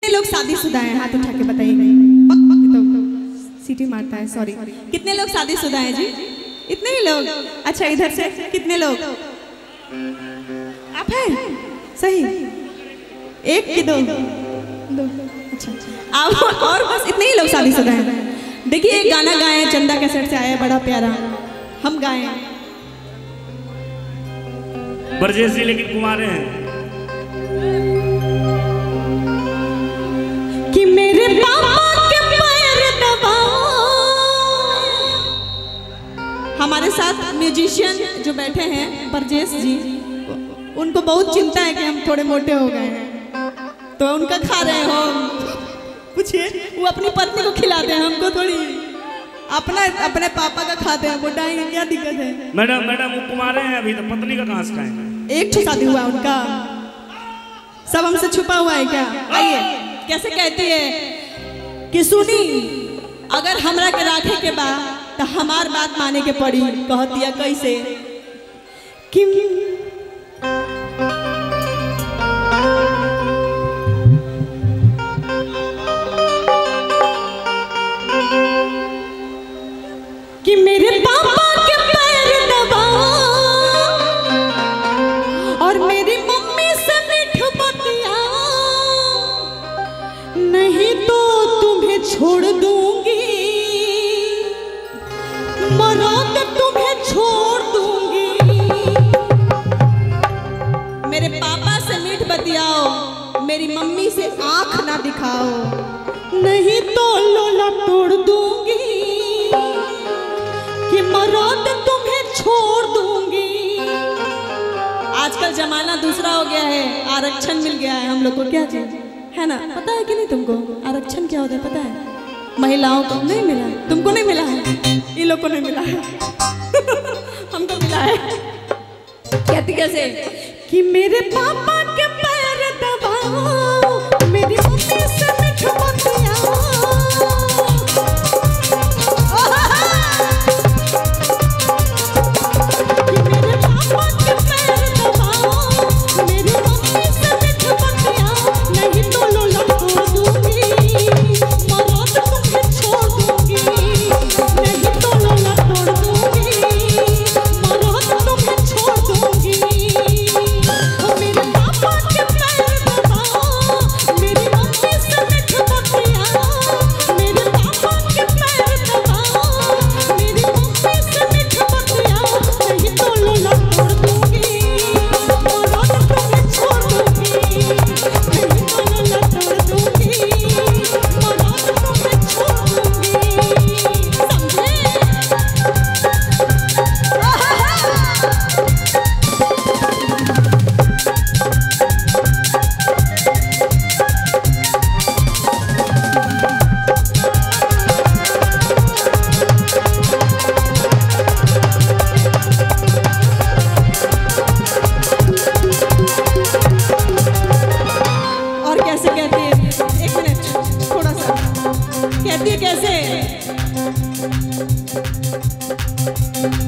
कितने लोग शादीशुदा हैं? हाथ उठा के बताइए। तो सीटी मारता है, सॉरी। कितने लोग शादीशुदा हैं जी? इतने ही लोग? अच्छा, इधर से कितने लोग? आप हैं? सही। एक कि दो? अच्छा, आप और बस इतने ही लोग शादीशुदा हैं। देखिए, एक गाना गाए, चंदा कैसेट से आया, बड़ा प्यारा, हम गाए। बरजेसी लेकिन कुमारे हैं। कि मेरे पापा के पैर दबाओ। हमारे साथ म्यूजिशियन जो बैठे हैं, बरजेश जी, उनको बहुत चिंता है कि हम थोड़े मोटे हो गए हैं, तो उनका खा रहे हो। पूछिए, वो अपनी पत्नी को खिलाते हैं, हमको थोड़ी। अपने पापा का खाते हैं, मोटाएंगे, क्या दिक्कत है? मैडम वो कुमारे हैं अभी, तो पत्नी का कहाँ से खाएंगे? एक शादी हुआ उनका, सब हमसे छुपा हुआ है क्या? आइए, कैसे कहती है कि सुनी, अगर हमरा के राखे के बा तो हमार बात माने के पड़ी। कहती है कैसे कि मेरे पापा के पैर दबाओ और मेरी मम्मी से मीठ बतियाओ, नहीं तो तुम्हें छोड़ दूंगी, मरद तुम्हें छोड़ दूंगी। मेरे पापा से मीठ बतियाओ, मेरी मम्मी से आंख ना दिखाओ, नहीं तो लोला तोड़ दूंगी, कि मरद तुम्हें छोड़ दूंगी। आजकल जमाना दूसरा हो गया है, आरक्षण मिल गया है हम लोग को, क्या चीज है ना? पता है कि नहीं तुमको आरक्षण क्या होता है? पता है? महिलाओं को नहीं मिला, तुमको नहीं मिला है, ये लोग को नहीं मिला है। हमको मिला है। कहती कैसे कि मेरे पापा के पैर दबाओ, मेरी मम्मी से मीठ बतियाओ, कैसे